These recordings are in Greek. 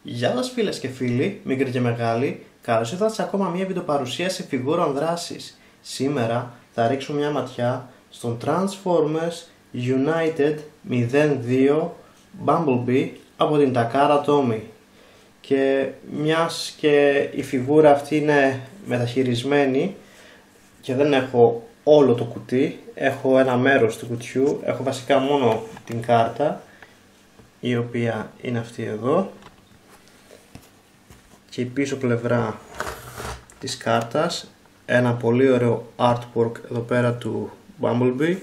Γεια σας φίλες και φίλοι, μικροί και μεγάλοι, καλώς ήρθατε σε ακόμα μια βιντεοπαρουσίαση φιγούρων δράσης. Σήμερα θα ρίξουμε μια ματιά στον Transformers United 02 Bumblebee από την Takara Tomy. Και μιας και η φιγούρα αυτή είναι μεταχειρισμένη και δεν έχω όλο το κουτί, έχω ένα μέρος του κουτιού, έχω βασικά μόνο την κάρτα, η οποία είναι αυτή εδώ, και η πίσω πλευρά της κάρτας ένα πολύ ωραίο artwork εδώ πέρα του Bumblebee,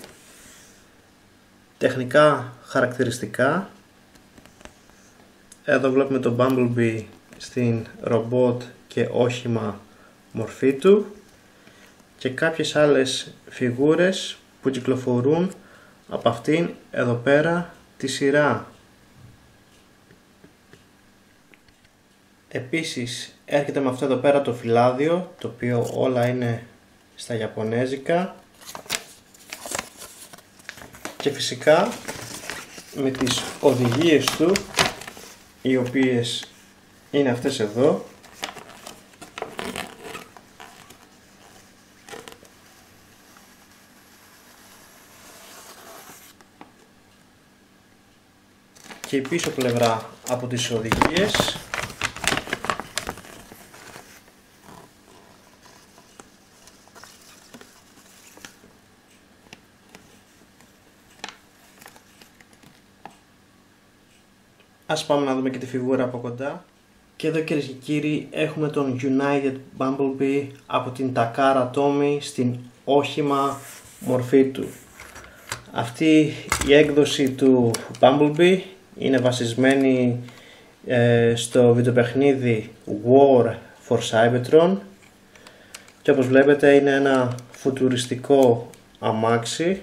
τεχνικά χαρακτηριστικά. Εδώ βλέπουμε το Bumblebee στην ρομπότ και όχημα μορφή του και κάποιες άλλες φιγούρες που κυκλοφορούν από αυτήν εδώ πέρα τη σειρά. Επίσης έρχεται με αυτό εδώ πέρα το φυλάδιο, το οποίο όλα είναι στα ιαπωνέζικα, και φυσικά με τις οδηγίες του, οι οποίες είναι αυτές εδώ. Και η πίσω πλευρά από τις οδηγίες. Ας πάμε να δούμε και τη φιγούρα από κοντά. Και εδώ, κυρίες και κύριοι, έχουμε τον United Bumblebee από την Takara Tomy στην όχημα μορφή του. Αυτή η έκδοση του Bumblebee είναι βασισμένη στο βιντεοπαιχνίδι War for Cybertron και όπως βλέπετε είναι ένα φουτουριστικό αμάξι,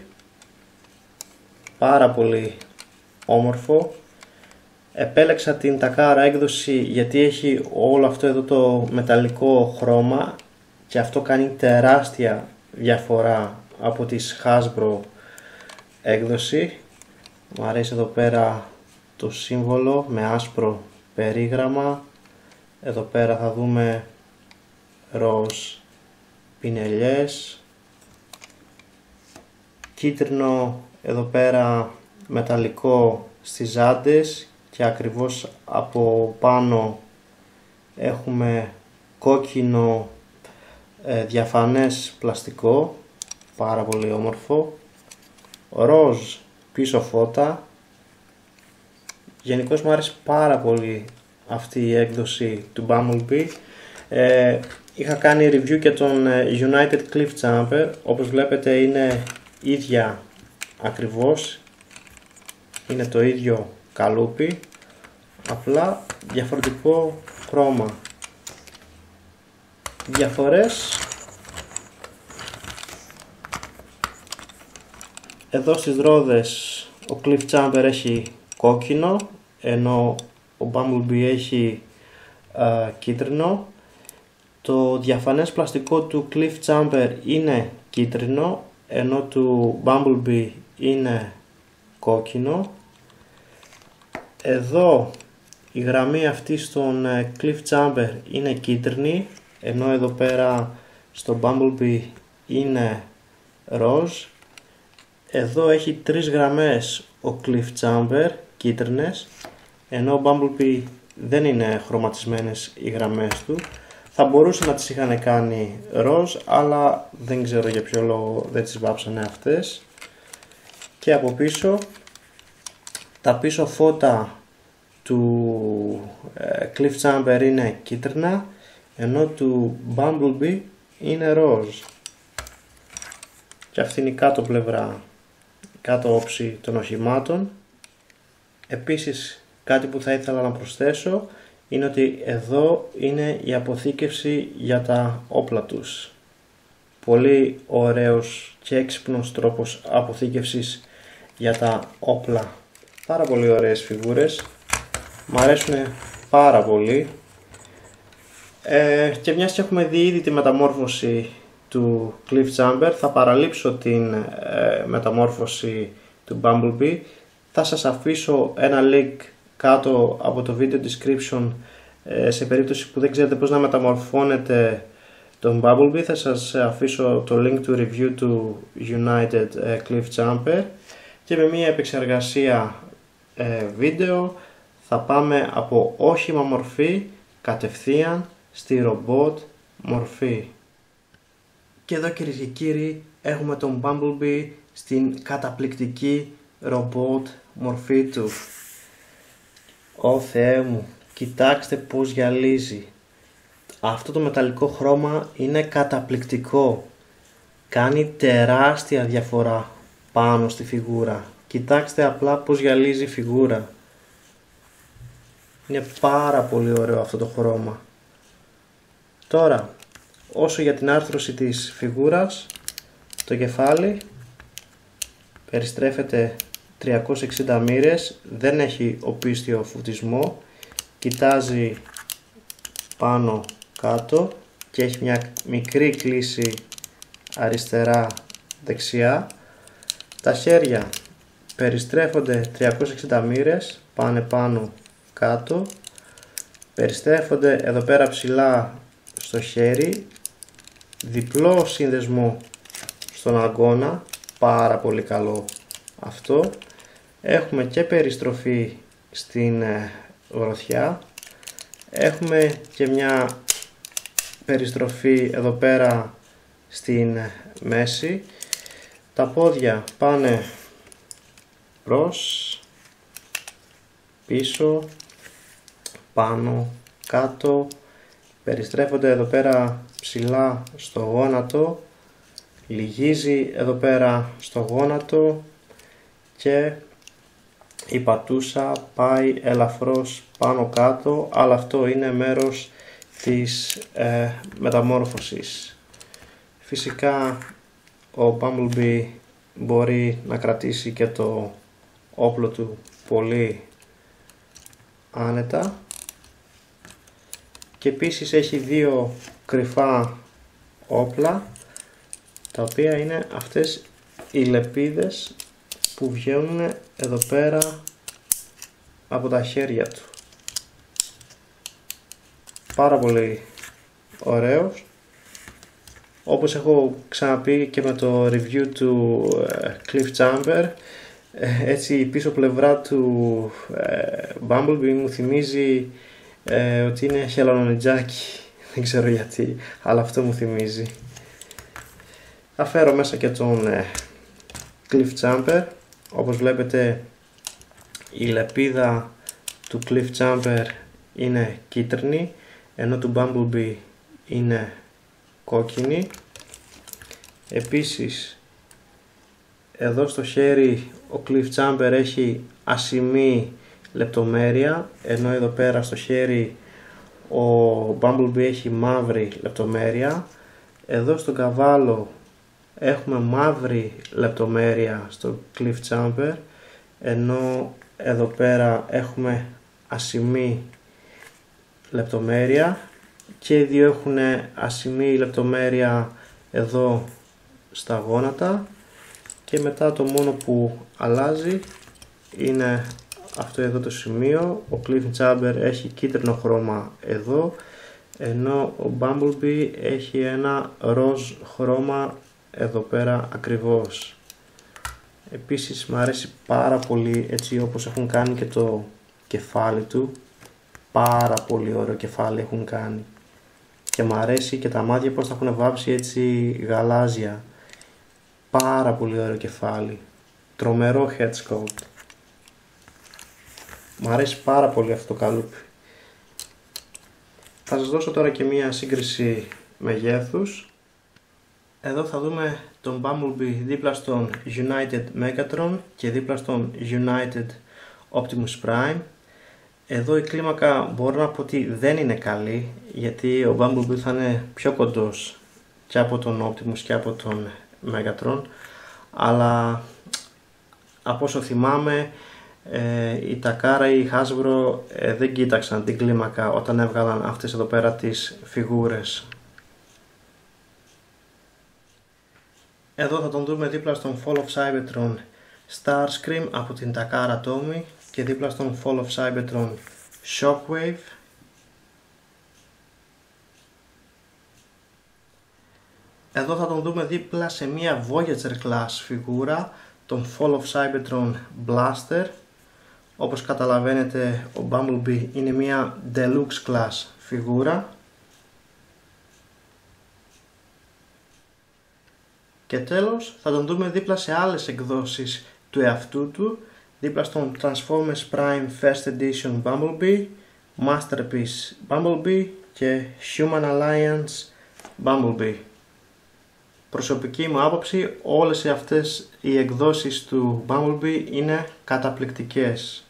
πάρα πολύ όμορφο. Επέλεξα την Takara έκδοση γιατί έχει όλο αυτό εδώ το μεταλλικό χρώμα και αυτό κάνει τεράστια διαφορά από τις Hasbro έκδοση. Μου αρέσει εδώ πέρα το σύμβολο με άσπρο περίγραμμα. Εδώ πέρα θα δούμε ροζ πινελιές, κίτρινο εδώ πέρα μεταλλικό στις ζάντες, και ακριβώς από πάνω έχουμε κόκκινο διαφανές πλαστικό, πάρα πολύ όμορφο, ροζ πίσω φώτα. Γενικώς μου άρεσε πάρα πολύ αυτή η έκδοση του Bumblebee. Είχα κάνει review και τον United Cliff Jumper, όπως βλέπετε είναι ίδια ακριβώς, είναι το ίδιο καλούπι, απλά διαφορετικό χρώμα. Διαφορές εδώ στις ρόδες, ο Cliff Jumper έχει κόκκινο, ενώ ο Bumblebee έχει κίτρινο. Το διαφανές πλαστικό του Cliff Jumper είναι κίτρινο, ενώ του Bumblebee είναι κόκκινο. Εδώ η γραμμή αυτή στον Cliff Jumper είναι κίτρινη, ενώ εδώ πέρα στο Bumblebee είναι ροζ. Εδώ έχει τρεις γραμμές ο Cliff Jumper κίτρινες, ενώ ο Bumblebee δεν είναι χρωματισμένες οι γραμμές του. Θα μπορούσε να τις είχαν κάνει ροζ, αλλά δεν ξέρω για ποιο λόγο δεν τις βάψανε αυτές. Και από πίσω, τα πίσω φώτα του Cliff Jumper είναι κίτρινα, ενώ του Bumblebee είναι ροζ. Και αυτή είναι η κάτω πλευρά, κάτω όψη των οχημάτων. Επίσης κάτι που θα ήθελα να προσθέσω είναι ότι εδώ είναι η αποθήκευση για τα όπλα τους. Πολύ ωραίος και έξυπνος τρόπος αποθήκευσης για τα όπλα. Πάρα πολύ ωραίες φιγούρες, μου αρέσουν πάρα πολύ. Και μιας και έχουμε δει ήδη τη μεταμόρφωση του Cliff Jumper, θα παραλείψω την μεταμόρφωση του Bumblebee. Θα σας αφήσω ένα link κάτω από το video description σε περίπτωση που δεν ξέρετε πώς να μεταμορφώνετε τον Bumblebee. Θα σας αφήσω το link του review του United Cliff Jumper και με μια επεξεργασία βίντεο θα πάμε από όχημα μορφή κατευθείαν στη ρομπότ μορφή. Και εδώ κυρίες και κύριοι έχουμε τον Bumblebee στην καταπληκτική ρομπότ μορφή του. Ω Θεέ μου, κοιτάξτε πως γυαλίζει. Αυτό το μεταλλικό χρώμα είναι καταπληκτικό. Κάνει τεράστια διαφορά πάνω στη φιγούρα. Κοιτάξτε απλά πως γυαλίζει η φιγούρα. Είναι πάρα πολύ ωραίο αυτό το χρώμα. Τώρα, όσο για την άρθρωση της φιγούρας, το κεφάλι περιστρέφεται 360 μοίρες, δεν έχει οπίστιο φωτισμό, κοιτάζει πάνω κάτω και έχει μια μικρή κλίση αριστερά δεξιά. Τα χέρια περιστρέφονται 360 μοίρες, πάνε πάνω κάτω, περιστρέφονται εδώ πέρα ψηλά στο χέρι, διπλό σύνδεσμο στον αγκώνα, πάρα πολύ καλό αυτό. Έχουμε και περιστροφή στην γροθιά, έχουμε και μια περιστροφή εδώ πέρα στην μέση. Τα πόδια πάνε προς, πίσω, πάνω, κάτω, περιστρέφονται εδώ πέρα ψηλά στο γόνατο, λυγίζει εδώ πέρα στο γόνατο και η πατούσα πάει ελαφρώς πάνω κάτω, αλλά αυτό είναι μέρος της μεταμόρφωσης. Φυσικά ο Bumblebee μπορεί να κρατήσει και το όπλο του πολύ άνετα και επίσης έχει δύο κρυφά όπλα, τα οποία είναι αυτές οι λεπίδες που βγαίνουν εδώ πέρα από τα χέρια του. Πάρα πολύ ωραίος. Όπως έχω ξαναπεί και με το review του Cliff Jumper, έτσι η πίσω πλευρά του Bumblebee μου θυμίζει ότι είναι χελωνονιτζάκι. Δεν ξέρω γιατί, αλλά αυτό μου θυμίζει. Θα φέρω μέσα και τον Cliff Jumper. Όπως βλέπετε η λεπίδα του Cliff Jumper είναι κίτρινη, ενώ του Bumblebee είναι κόκκινη. Επίσης εδώ στο χέρι ο Cliff Jumper έχει ασημή λεπτομέρεια, ενώ εδώ πέρα στο χέρι ο Bumblebee έχει μαύρη λεπτομέρεια. Εδώ στο καβάλο έχουμε μαύρη λεπτομέρεια στο Cliff Jumper, ενώ εδώ πέρα έχουμε ασημή λεπτομέρεια και οι δύο έχουν ασημή λεπτομέρεια εδώ στα γόνατα. Και μετά το μόνο που αλλάζει είναι αυτό εδώ το σημείο. Ο Cliff Jumper έχει κίτρινο χρώμα εδώ, ενώ ο Bumblebee έχει ένα ροζ χρώμα εδώ πέρα ακριβώς. Επίσης μου αρέσει πάρα πολύ έτσι όπως έχουν κάνει και το κεφάλι του. Πάρα πολύ ωραίο κεφάλι έχουν κάνει. Και μου αρέσει και τα μάτια πως τα έχουν βάψει έτσι γαλάζια. Πάρα πολύ ωραίο κεφάλι. Τρομερό head sculpt. Μου αρέσει πάρα πολύ αυτό το καλούπι. Θα σας δώσω τώρα και μία σύγκριση μεγέθους. Εδώ θα δούμε τον Bumblebee δίπλα στον United Megatron και δίπλα στον United Optimus Prime. Εδώ η κλίμακα μπορώ να πω ότι δεν είναι καλή, γιατί ο Bumblebee θα είναι πιο κοντός και από τον Optimus και από τον Megatron, αλλά από όσο θυμάμαι η Takara ή η Hasbro δεν κοίταξαν την κλίμακα όταν έβγαλαν αυτές εδώ πέρα τις φιγούρες. Εδώ θα τον δούμε δίπλα στον Fall of Cybertron Starscream από την Takara Tomy. και δίπλα στον Fall of Cybertron Shockwave. Εδώ θα τον δούμε δίπλα σε μια Voyager class φιγούρα, τον Fall of Cybertron Blaster. Όπως καταλαβαίνετε, ο Bumblebee είναι μια Deluxe class φιγούρα. Και τέλος θα τον δούμε δίπλα σε άλλες εκδόσεις του εαυτού του, δίπλα στον Transformers Prime First Edition Bumblebee, Masterpiece Bumblebee και Human Alliance Bumblebee. Προσωπική μου άποψη, όλες αυτές οι εκδόσεις του Bumblebee είναι καταπληκτικές.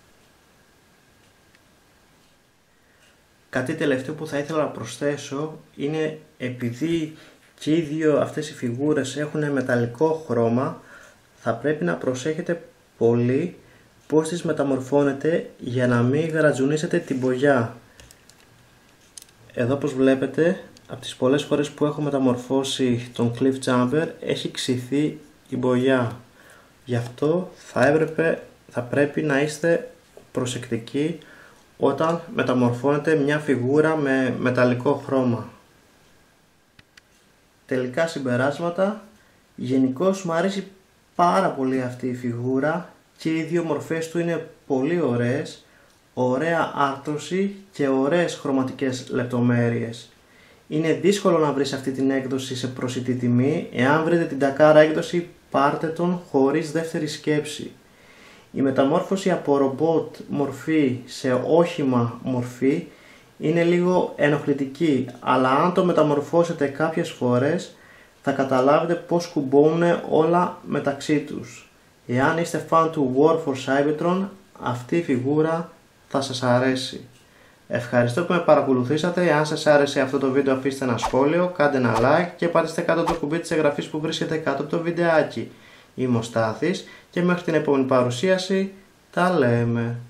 Κάτι τελευταίο που θα ήθελα να προσθέσω είναι, επειδή και οι δύο αυτές οι φιγούρες έχουν μεταλλικό χρώμα, θα πρέπει να προσέχετε πολύ πώς τις μεταμορφώνετε για να μην γρατζουνίσετε την μπογιά. Εδώ όπως βλέπετε, από τις πολλές φορές που έχω μεταμορφώσει τον Cliff Jumper, έχει ξυθεί η μπογιά. Γι' αυτό θα πρέπει να είστε προσεκτικοί όταν μεταμορφώνετε μια φιγούρα με μεταλλικό χρώμα. Τελικά συμπεράσματα, γενικώς μου αρέσει πάρα πολύ αυτή η φιγούρα και οι δύο μορφές του είναι πολύ ωραίες, ωραία άρθρωση και ωραίες χρωματικές λεπτομέρειες. Είναι δύσκολο να βρεις αυτή την έκδοση σε προσιτή τιμή, εάν βρείτε την τακάρα έκδοση πάρτε τον χωρίς δεύτερη σκέψη. Η μεταμόρφωση από ρομπότ μορφή σε όχημα μορφή είναι λίγο ενοχλητική, αλλά αν το μεταμορφώσετε κάποιες φορές θα καταλάβετε πως κουμπώνουν όλα μεταξύ τους. Εάν είστε φαν του War for Cybertron, αυτή η φιγούρα θα σας αρέσει. Ευχαριστώ που με παρακολουθήσατε. Αν σας άρεσε αυτό το βίντεο, αφήστε ένα σχόλιο, κάντε ένα like και πατήστε κάτω το κουμπί της εγγραφής που βρίσκεται κάτω από το βιντεάκι. Είμαι ο Στάθης και μέχρι την επόμενη παρουσίαση τα λέμε.